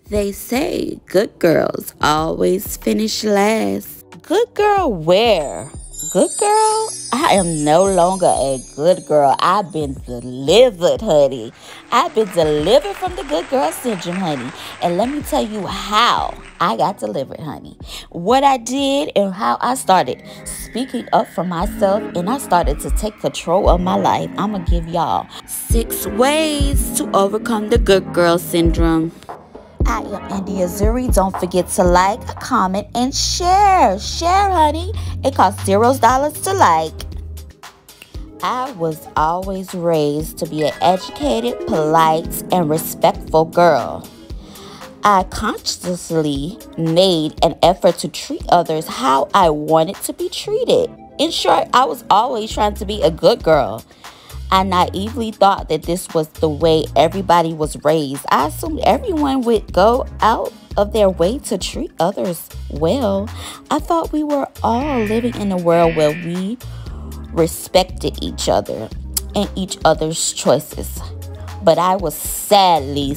They say good girls always finish last. Good girl where? Good girl? I am no longer a good girl. I've been delivered, honey. I've been delivered from the good girl syndrome, honey. And let me tell you how I got delivered, honey. What I did and how I started speaking up for myself and I started to take control of my life. I'm going to give y'all 6 ways to overcome the good girl syndrome. I am India Zuri. Don't forget to like, comment, and share. Share, honey. It costs $0 to like. I was always raised to be an educated, polite, and respectful girl. I consciously made an effort to treat others how I wanted to be treated. In short, I was always trying to be a good girl. I naively thought that this was the way everybody was raised. I assumed everyone would go out of their way to treat others well. I thought we were all living in a world where we respected each other and each other's choices. But I was sadly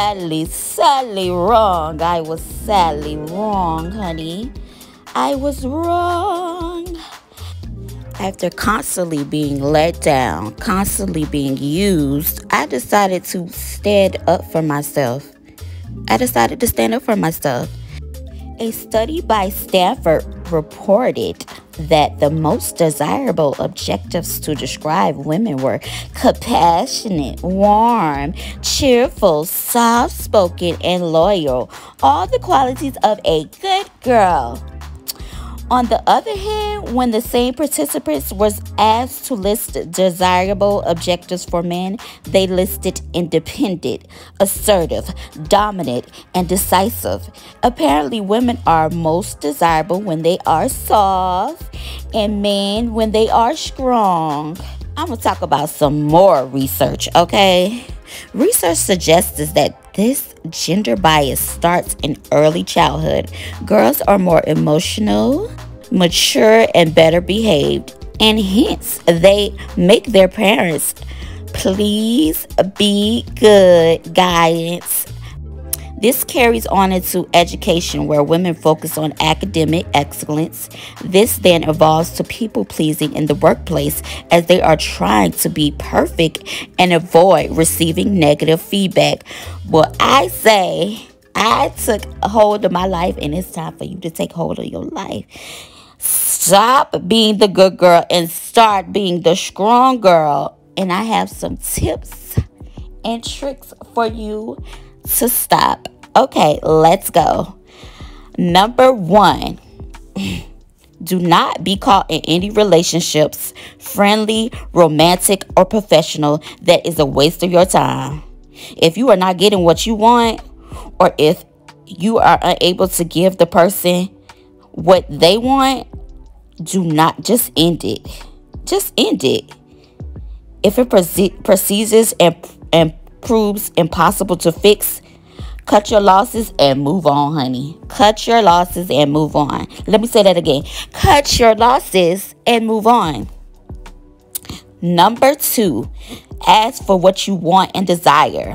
wrong. I was sadly wrong, honey. I was wrong. After constantly being let down, constantly being used, I decided to stand up for myself. A study by Stanford reported that the most desirable adjectives to describe women were compassionate, warm, cheerful, soft-spoken, and loyal. All the qualities of a good girl. On the other hand, when the same participants was asked to list desirable objectives for men, they listed independent, assertive, dominant, and decisive. Apparently, women are most desirable when they are soft, and men when they are strong. I'm going to talk about some more research, okay? Research suggests that this gender bias starts in early childhood. Girls are more emotional, mature, and better behaved, and hence they make their parents please be good guidance. This carries on into education where women focus on academic excellence. This then evolves to people pleasing in the workplace as they are trying to be perfect and avoid receiving negative feedback. Well, I say I took hold of my life and it's time for you to take hold of your life. Stop being the good girl and start being the strong girl. And I have some tips and tricks for you to stop. Okay, let's go. Number 1, do not be caught in any relationships, friendly, romantic, or professional, that is a waste of your time. If you are not getting what you want, or if you are unable to give the person what they want, do not, just end it. Just end it. If it proceeds and proves impossible to fix, cut your losses and move on, honey. Cut your losses and move on. Let me say that again. Cut your losses and move on. Number 2, ask for what you want and desire.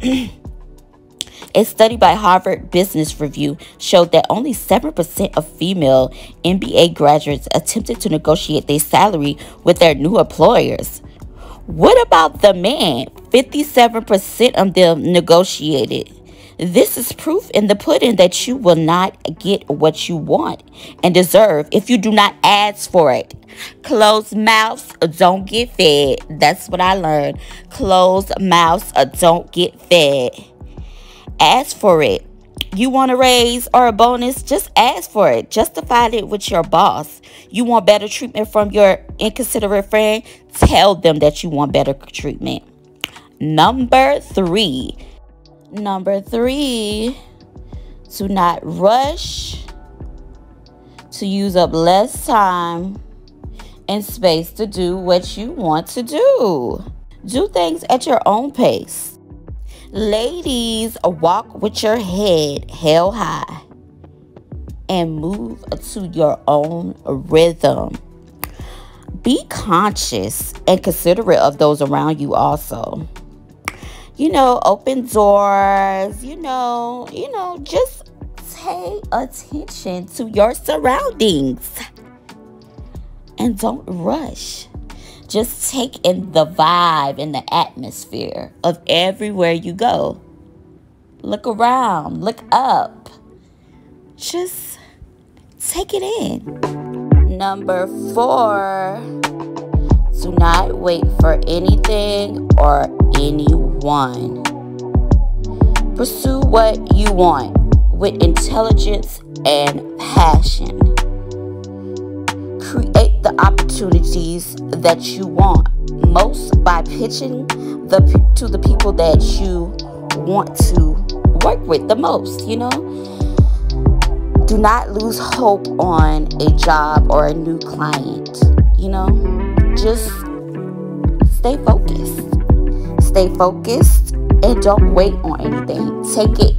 A study by Harvard Business Review showed that only 7% of female MBA graduates attempted to negotiate their salary with their new employers. What about the man? 57% of them negotiated. This is proof in the pudding that you will not get what you want and deserve if you do not ask for it. Closed mouths don't get fed. That's what I learned. Closed mouths don't get fed. Ask for it. You want a raise or a bonus? Just ask for it. Justify it with your boss. You want better treatment from your inconsiderate friend? Tell them that you want better treatment. Number 3, do not rush to use up less time and space to do what you want to do. Do things at your own pace. Ladies, walk with your head held high and move to your own rhythm. Be conscious and considerate of those around you also. open doors, just pay attention to your surroundings and don't rush. Just take in the vibe and the atmosphere of everywhere you go. Look around, look up. Just take it in. Number 4, do not wait for anything or anyone. Pursue what you want with intelligence and passion. Create the opportunities that you want most by pitching to the people that you want to work with the most, Do not lose hope on a job or a new client, Just stay focused. Stay focused and don't wait on anything. Take it.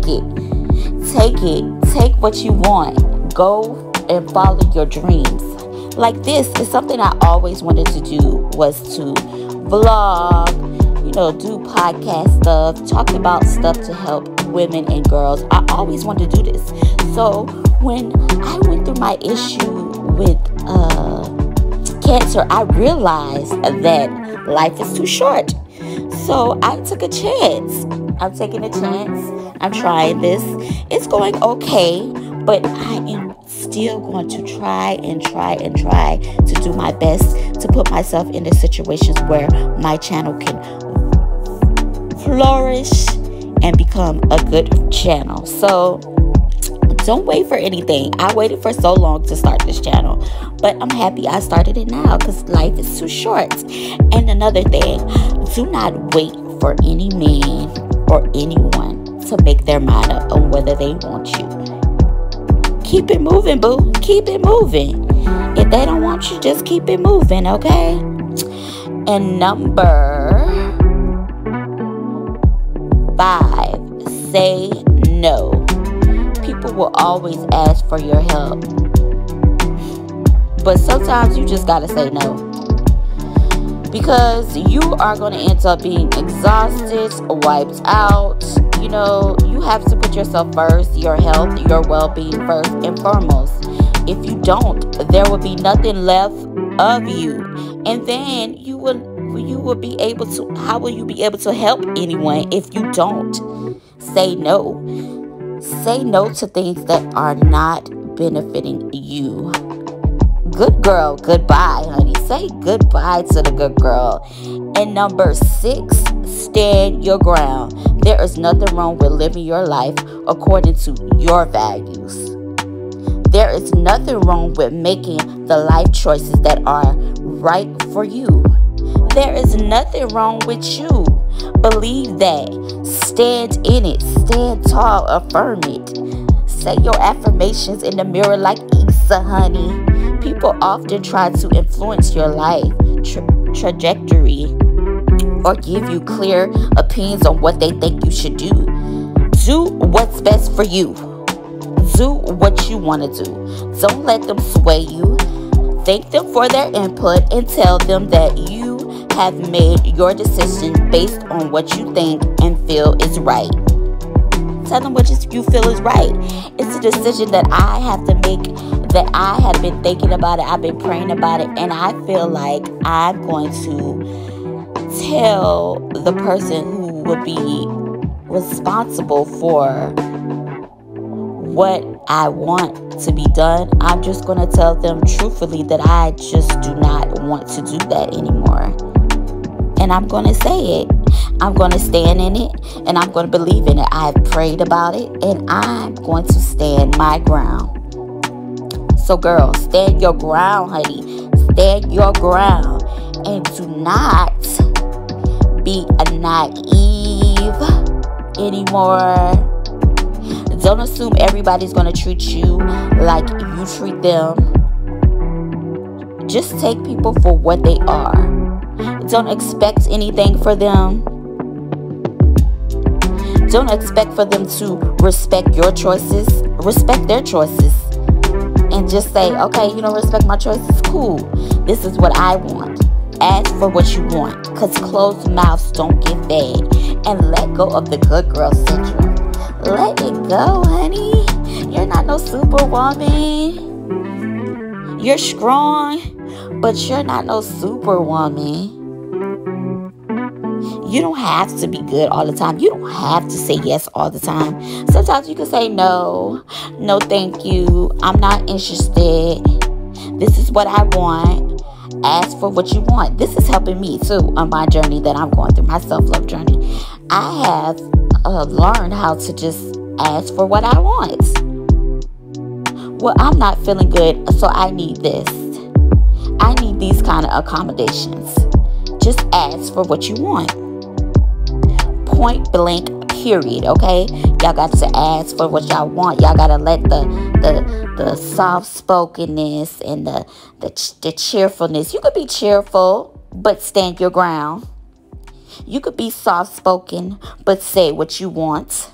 Take what you want. Go and follow your dreams. Like this is something I always wanted to do, was to vlog, do podcast stuff, talk about stuff to help women and girls. I always wanted to do this. So when I went through my issue with cancer, I realized that life is too short. So I took a chance. I'm taking a chance. I'm trying this. It's going okay, but I am still going to try to do my best to put myself into situations where my channel can flourish and become a good channel. So don't wait for anything. I waited for so long to start this channel, but I'm happy I started it now because life is too short. And another thing, do not wait for any man or anyone to make their mind up on whether they want you. Keep it moving, boo. Keep it moving. If they don't want you, just keep it moving, okay? And number 5, say no. People will always ask for your help, but sometimes you just gotta say no, because you are going to end up being exhausted, wiped out. You have to put yourself first, your health, your well-being first and foremost. If you don't, there will be nothing left of you, and then you will be able to, how will you be able to help anyone if you don't say no? Say no to things that are not benefiting you. Good girl, goodbye, honey. Say goodbye to the good girl. And number 6, stand your ground. There is nothing wrong with living your life according to your values. There is nothing wrong with making the life choices that are right for you. There is nothing wrong with you. Believe that. Stand in it. Stand tall. Affirm it. Say your affirmations in the mirror like Issa, honey. People often try to influence your life trajectory or give you clear opinions on what they think you should do. Do what's best for you. Do what you want to do. Don't let them sway you. Thank them for their input and tell them that you have made your decision based on what you think and feel is right. Tell them what you feel is right. It's a decision that I have to make, that I have been thinking about it. I've been praying about it, and I feel like I'm going to tell the person who would be responsible for what I want to be done. I'm just going to tell them truthfully that I just do not want to do that anymore. And I'm going to say it. I'm going to stand in it, and I'm going to believe in it. I've prayed about it, and I'm going to stand my ground. So girl, stand your ground, honey. Stand your ground. And do not be naive anymore. Don't assume everybody's going to treat you like you treat them. Just take people for what they are. Don't expect anything for them. Don't expect for them to respect your choices. Respect their choices. And just say, okay, you don't respect my choices? Cool. This is what I want. Ask for what you want. Because closed mouths don't get fed. And let go of the good girl syndrome. Let it go, honey. You're not no superwoman. You're strong, but you're not no superwoman. You don't have to be good all the time. You don't have to say yes all the time. Sometimes you can say no. No, thank you. I'm not interested. This is what I want. Ask for what you want. This is helping me too on my journey that I'm going through, my self-love journey. I have learned how to just ask for what I want. Well, I'm not feeling good, so I need this. I need these kind of accommodations. Just ask for what you want. Point blank, period. Okay, y'all got to ask for what y'all want. Y'all gotta let the soft spokenness and the cheerfulness. You could be cheerful but stand your ground. You could be soft spoken but say what you want.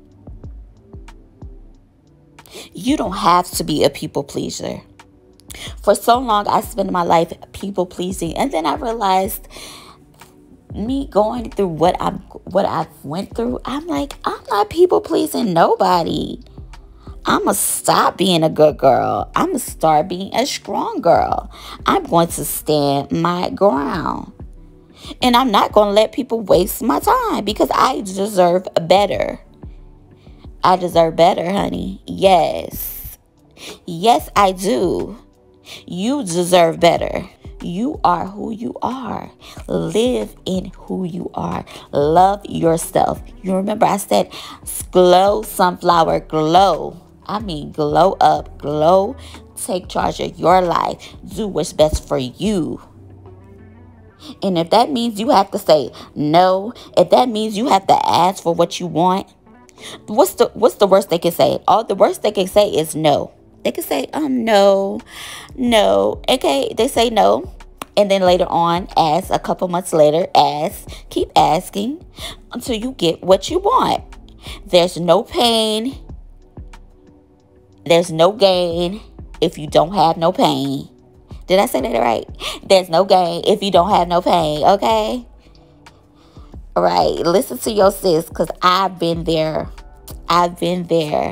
You don't have to be a people pleaser. For so long, I spent my life people pleasing, and then I realized, me going through what I went through, I'm like, I'm not people pleasing nobody. I'm going to stop being a good girl. I'm going to start being a strong girl. I'm going to stand my ground. And I'm not going to let people waste my time because I deserve better. I deserve better, honey. Yes. Yes, I do. You deserve better. You are who you are. Live in who you are. Love yourself. You remember I said, glow, sunflower, glow. I mean, glow up, glow. Take charge of your life. Do what's best for you. And if that means you have to say no, if that means you have to ask for what you want, what's the worst they can say? All the worst they can say is no. They can say, no. Okay, they say no. And then later on, ask a couple months later, keep asking until you get what you want. There's no pain. There's no gain if you don't have no pain. Did I say that right? There's no gain if you don't have no pain, okay? All right, listen to your sis, because I've been there. I've been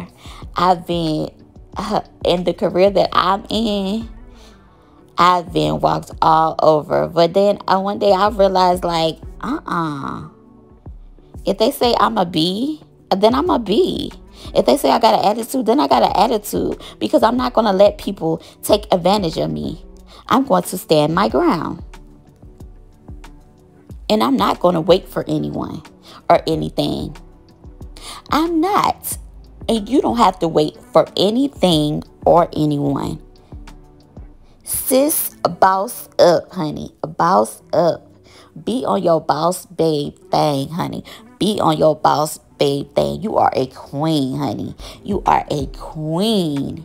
in the career that I'm in. I've been walked all over. But then one day I realized, like, if they say I'm a B, then I'm a B. If they say I got an attitude, then I got an attitude. Because I'm not going to let people take advantage of me. I'm going to stand my ground. And I'm not going to wait for anyone or anything. I'm not. And you don't have to wait for anything or anyone. Sis, boss up, honey. Boss up. Be on your boss babe thing, honey. Be on your boss babe thing. You are a queen, honey. You are a queen.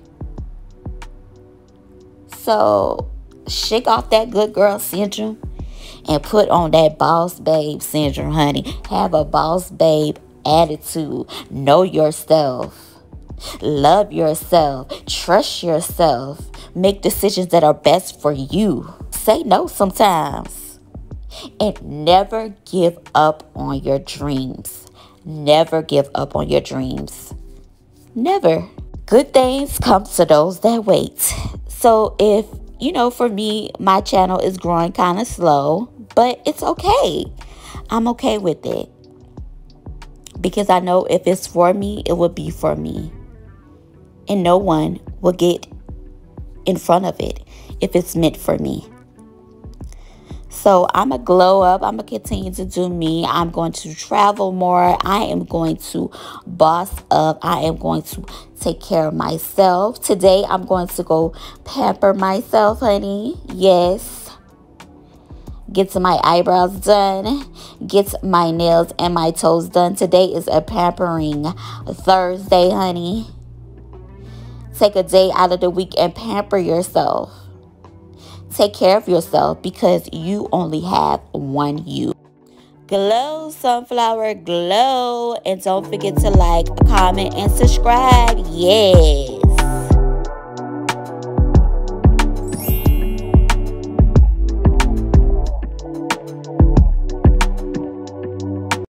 So, shake off that good girl syndrome and put on that boss babe syndrome, honey. Have a boss babe attitude. Know yourself. Love yourself. Trust yourself. Make decisions that are best for you. Say no sometimes. And never give up on your dreams. Never give up on your dreams. Never. Good things come to those that wait. So if, for me, my channel is growing kind of slow, but it's okay. I'm okay with it. Because I know if it's for me, it will be for me. And no one will get in front of it if it's meant for me. So I'm going to glow up. I'm going to continue to do me. I'm going to travel more. I am going to boss up. I am going to take care of myself. Today, I'm going to go pamper myself, honey. Yes. Get my eyebrows done. Get my nails and my toes done. Today is a pampering Thursday, honey. Take a day out of the week and pamper yourself. Take care of yourself because you only have one you. Glow, sunflower, glow. And don't forget to like, comment, and subscribe. Yeah.